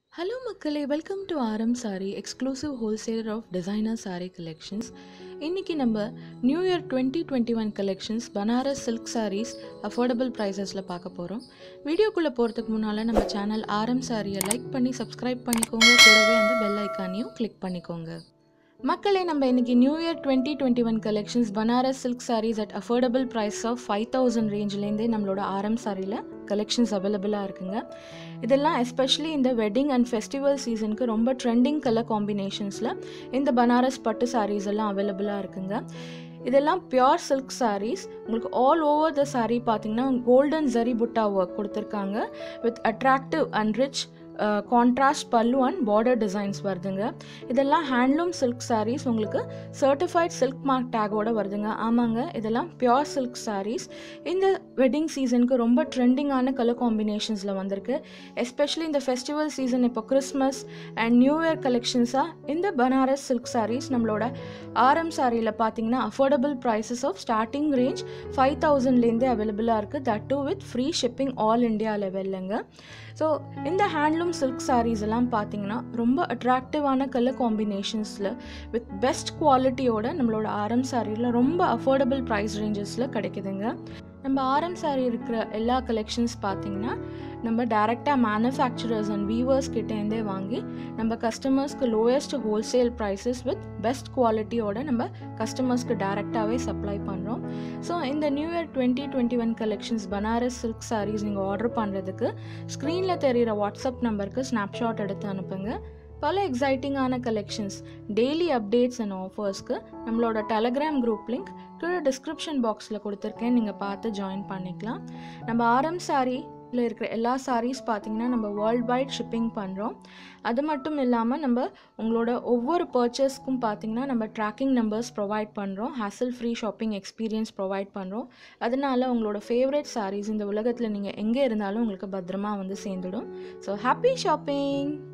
Hello மக்களே, welcome to Aaram sari, exclusive wholesaler of designer sari collections. இன்றைக்கி நம்ம new year 2021 collections Banaras silk saris affordable ப்ரைஸஸில் பார்க்க போகிறோம். வீடியோக்குள்ளே போகிறதுக்கு முன்னால் நம்ம சேனல் ஆரம் சாரியை லைக் பண்ணி சப்ஸ்கிரைப் பண்ணிக்கோங்க. கூடவே அந்த பெல் ஐக்கானையும் கிளிக் பண்ணிக்கோங்க. மக்களே, நம்ம இன்றைக்கி new year 2021 collections Banaras silk saris at affordable price of 5000 ரேஞ்சிலேருந்தே நம்மளோட ஆரம் சாரியில் கலெக்ஷன்ஸ் அவைலபிளாக இருக்குங்க. இதெல்லாம் எஸ்பெஷலி இந்த வெட்டிங் அண்ட் ஃபெஸ்டிவல் சீசனுக்கு ரொம்ப ட்ரெண்டிங் கலர் காம்பினேஷன்ஸில் இந்த பனாரஸ் பட்டு சாரீஸ் எல்லாம் அவைலபிளாக இருக்குங்க. இதெல்லாம் பியோர் சில்க் சாரீஸ். உங்களுக்கு ஆல் ஓவர் த சாரீ பார்த்தீங்கன்னா கோல்டன் ஜரி புட்டா ஒர்க் கொடுத்துருக்காங்க with attractive and rich contrast pallu and border designs வருதுங்க. இதெல்லாம் ஹேண்ட்லூம் சில்க் சாரீஸ், உங்களுக்கு சர்டிஃபைட் சில்க் மார்க் டேகோட வருதுங்க. ஆமாங்க, இதெல்லாம் பியோர் சில்க் சாரீஸ். இந்த வெட்டிங் சீசனுக்கு ரொம்ப ட்ரெண்டிங்கான கலர் காம்பினேஷன்ஸில் வந்திருக்கு. எஸ்பெஷலி இந்த ஃபெஸ்டிவல் சீசன் இப்போ கிறிஸ்மஸ் அண்ட் நியூ இயர் கலெக்ஷன்ஸாக இந்த பனாரஸ் சில்க் சாரீஸ் நம்மளோட ஆரம் சாரியில் பார்த்தீங்கன்னா affordable prices of starting range 5000லேருந்தே அவைலபிளாக இருக்குது. That too with free shipping all India லெவல்லங்க. ஸோ இந்த ஹேண்ட்லூம் சில்க் சாரீஸ் எல்லாம் பார்த்தீங்கன்னா ரொம்ப அட்ராக்டிவான கலர் காம்பினேஷன்ஸில் வித் பெஸ்ட் குவாலிட்டியோட நம்மளோட ஆரம் சாரியில் ரொம்ப அஃபோர்டபுள் ப்ரைஸ் ரேஞ்சஸில் கிடைக்குதுங்க. நம்ம ஆரம் சாரி இருக்கிற எல்லா கலெக்ஷன்ஸ் பார்த்தீங்கன்னா நம்ம டைரெக்டாக மேனுஃபேக்சரர்ஸ் அண்ட் வீவர்ஸ் கிட்டேருந்தே வாங்கி நம்ம கஸ்டமர்ஸ்க்கு lowest wholesale prices with best குவாலிட்டியோட நம்ம கஸ்டமர்ஸ்க்கு டைரெக்டாகவே சப்ளை பண்ணுறோம். ஸோ இந்த new year 2021 collections Banaras silk saris நீங்கள் ஆர்டர் பண்ணுறதுக்கு ஸ்க்ரீனில் தெரிகிற வாட்ஸ்அப் நம்பருக்கு ஸ்னாப்ஷாட் எடுத்து அனுப்புங்க. பல எக்ஸைட்டிங்கான கலெக்ஷன்ஸ், டெய்லி அப்டேட்ஸ் அண்ட் ஆஃபர்ஸ்க்கு நம்மளோட டெலகிராம் குரூப் லிங்க் கீழே டிஸ்கிரிப்ஷன் பாக்ஸில் கொடுத்துருக்கேன். நீங்கள் பார்த்து ஜாயின் பண்ணிக்கலாம். நம்ம ஆரம் சாரியில் இருக்கிற எல்லா சாரீஸ் பார்த்திங்கன்னா நம்ம வேர்ல்ட் வைட் ஷிப்பிங் பண்ணுறோம். அது மட்டும் இல்லாமல் நம்ம உங்களோட ஒவ்வொரு பர்ச்சேஸ்க்கும் பார்த்திங்கன்னா நம்ம ட்ராக்கிங் நம்பர்ஸ் ப்ரொவைட் பண்ணுறோம். Hassle free shopping experience provide பண்ணுறோம். அதனால உங்களோட ஃபேவரட் சாரீஸ் இந்த உலகத்தில் நீங்கள் எங்கே இருந்தாலும் உங்களுக்கு பத்திரமா வந்து சேர்ந்துடும். So happy shopping.